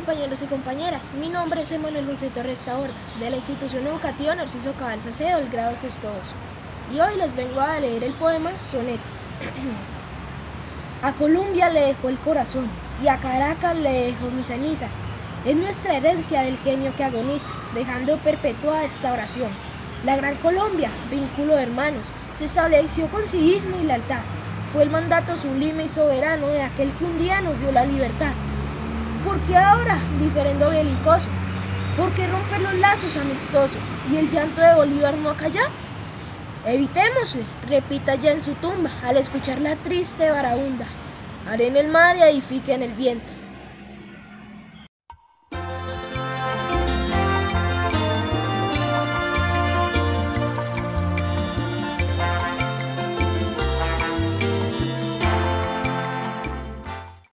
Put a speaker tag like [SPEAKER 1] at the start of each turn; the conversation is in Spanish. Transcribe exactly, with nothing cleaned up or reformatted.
[SPEAKER 1] compañeros y compañeras, mi nombre es Emanuel José Torres Taborda, de la institución educativa Narciso Cabal Salcedo del grado sexto dos, y hoy les vengo a leer el poema Soneto. A Colombia le dejo el corazón, y a Caracas le dejo mis cenizas. Es nuestra herencia del genio que agoniza, dejando perpetuada esta oración. La gran Colombia, vínculo de hermanos, se estableció con civismo y lealtad. Fue el mandato sublime y soberano de aquel que un día nos dio la libertad. ¿Por qué ahora diferendo belicoso? ¿Por qué romper los lazos amistosos y el llanto de Bolívar no acallar? Evitémosle, repita ya en su tumba al escuchar la triste barahunda. Haré en el mar y edifique en el viento.